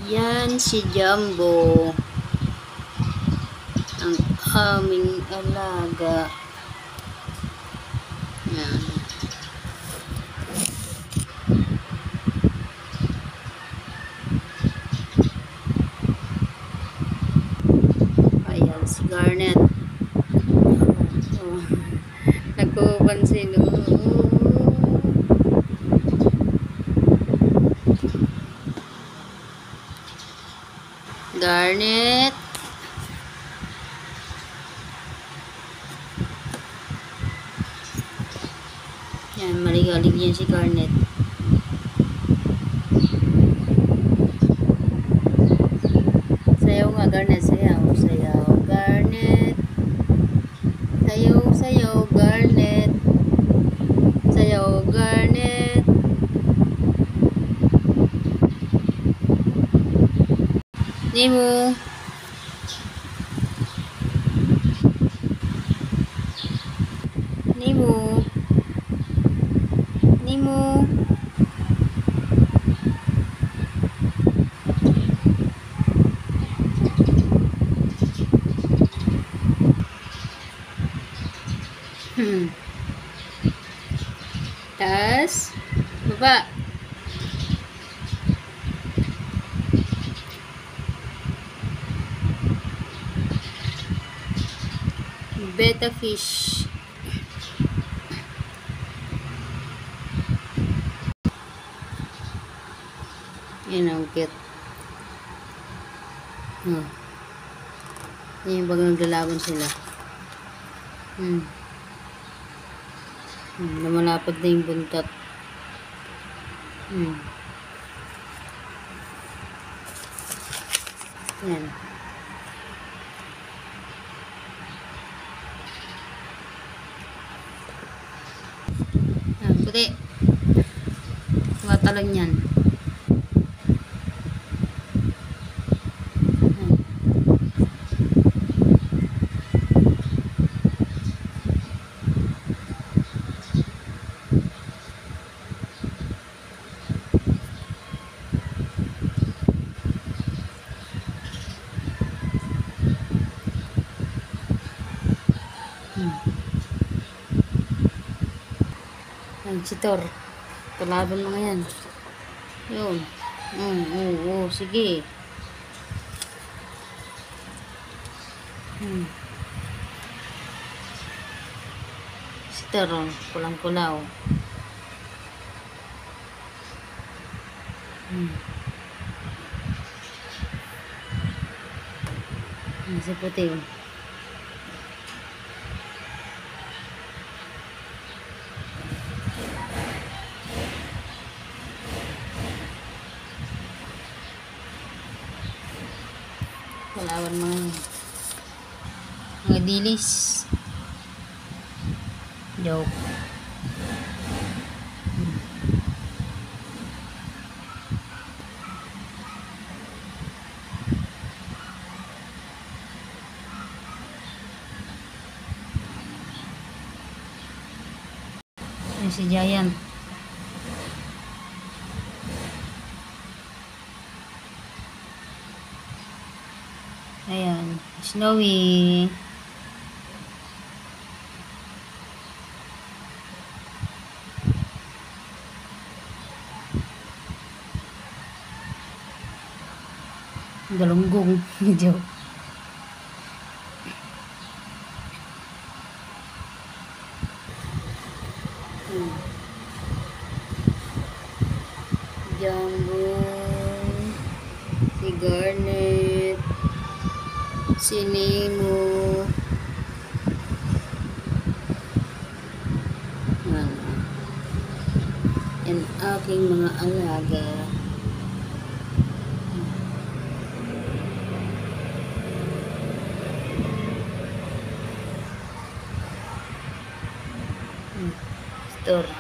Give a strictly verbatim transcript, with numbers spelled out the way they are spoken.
Yan si Jumbo, ang aming alaga. Yan. Ayan si Garnet. Oh, nagpupansin. Oh. Garnet. Yan, maligalig yan si Garnet. Sayaw nga, Garnet. Sayaw, sayaw, Garnet. Sayaw, sayaw, Garnet. Sayaw, Garnet. Nemo. Nemo. Nemo. Hmm. Tas, baba. Betta fish. Yan ang cute. Hmm. Yan yung baga naglalaban sila. Hmm. Hmm. Namalapad na yung buntot. Hmm. Yan. Yan, puti. Matalon yan. Hmm. Ang sitor. Kalaban mga yan. Yun. Mm, oo, oo, sige. Hmm. Sitor, kulang-kulaw. Hmm. Nasa puti. Kalaban mga yan. Mga dilis. Joke. Hmm. Yan si Giant. Ayan, Snowy. Galunggong. Joke. Hmm. Jumbo. Si Garnet. Si Nemo. Yan. Yan aking mga alaga. Hmm. Store.